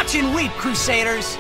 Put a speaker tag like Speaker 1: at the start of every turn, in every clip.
Speaker 1: Watching Wheat, Crusaders!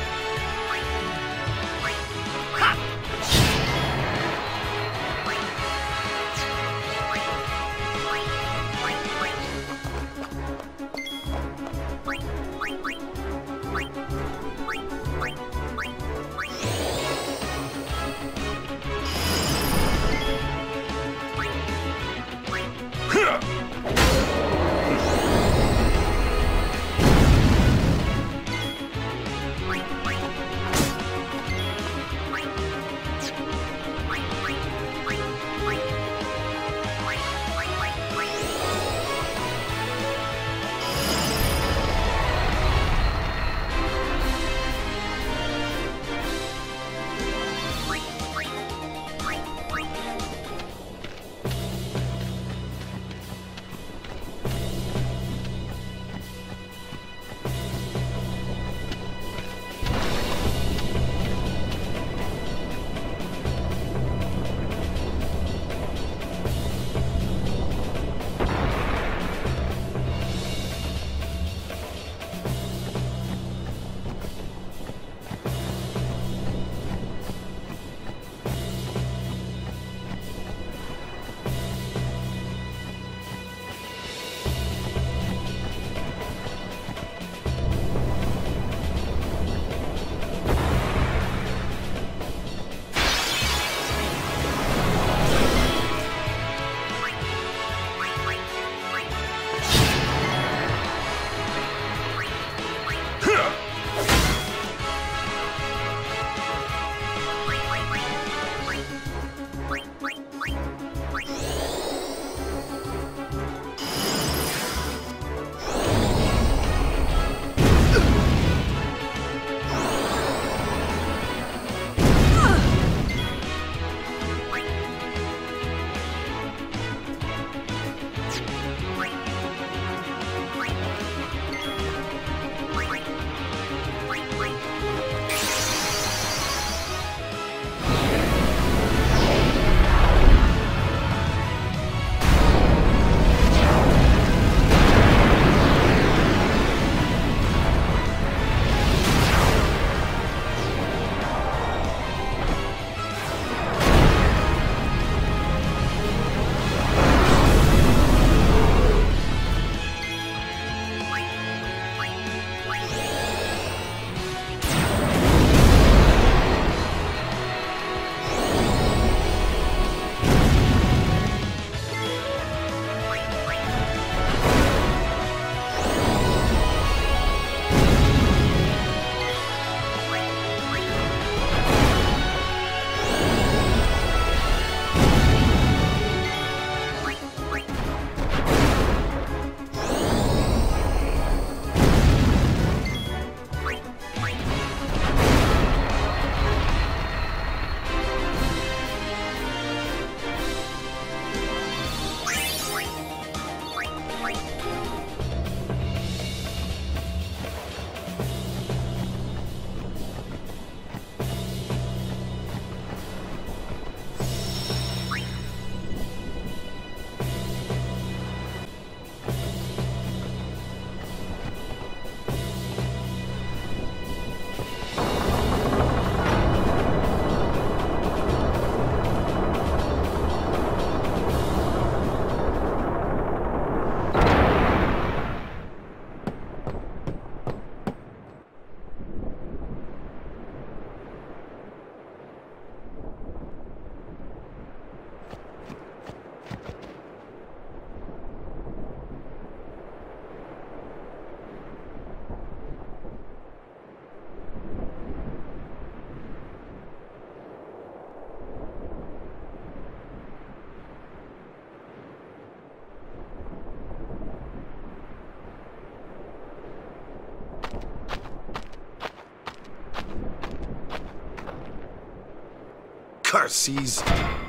Speaker 2: Curses!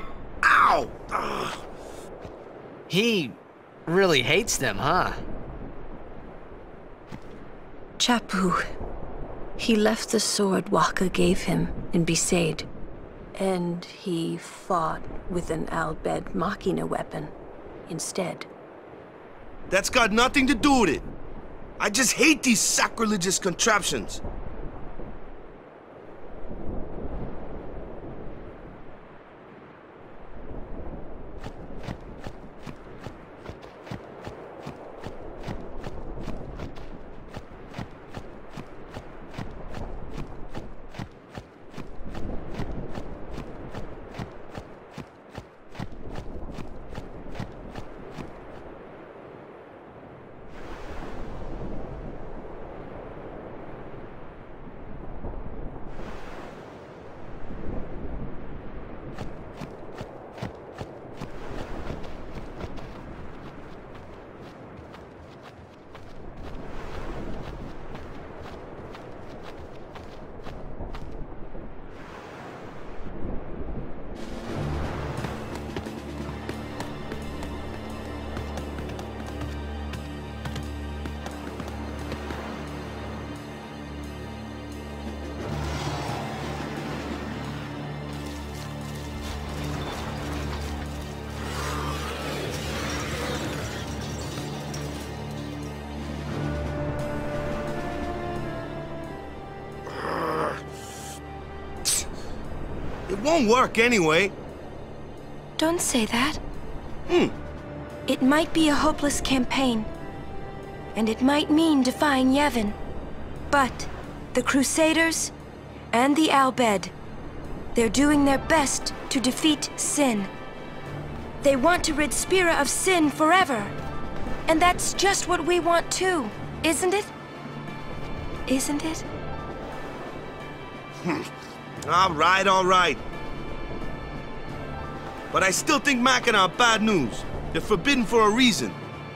Speaker 2: Ow! Ugh.
Speaker 1: He really hates them, huh?
Speaker 3: Chapu. He left the sword Wakka gave him in Bhed, and he fought with an Bhed Machina weapon instead.
Speaker 2: That's got nothing to do with it. I just hate these sacrilegious contraptions. It won't work anyway.
Speaker 3: Don't say that. It might be a hopeless campaign, and it might mean defying Yevon. But the Crusaders and the Bhed, they're doing their best to defeat sin. They want to rid Spira of sin forever. And that's just what we want too, isn't it? Isn't it?
Speaker 2: All right. But I still think Machina are bad news. They're forbidden for a reason.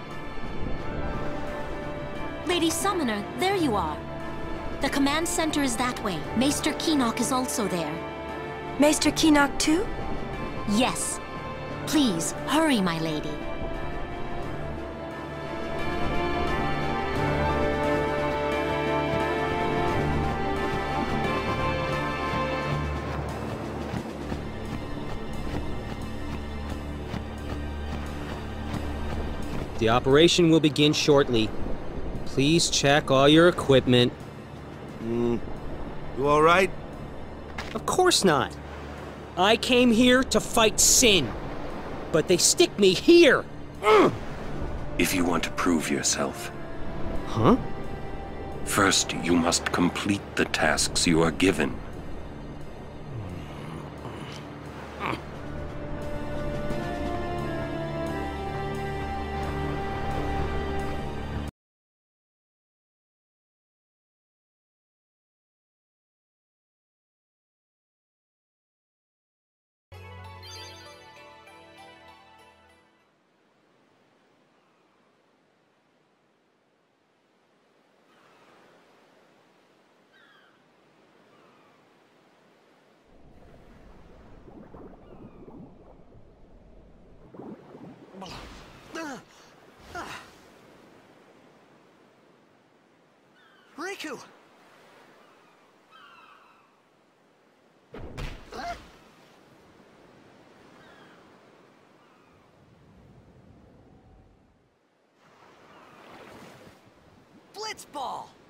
Speaker 4: Lady Summoner, there you are. The command center is that way. Maester Keenock is also there.
Speaker 3: Maester Keenock too?
Speaker 4: Yes. Please, hurry, my lady.
Speaker 5: The operation will begin shortly. Please check all your equipment.
Speaker 2: You all right?
Speaker 5: Of course not. I came here to fight sin. But they stick me here!
Speaker 6: If you want to prove yourself.
Speaker 5: Huh?
Speaker 6: First, you must complete the tasks you are given.
Speaker 1: Riku! Blitzball!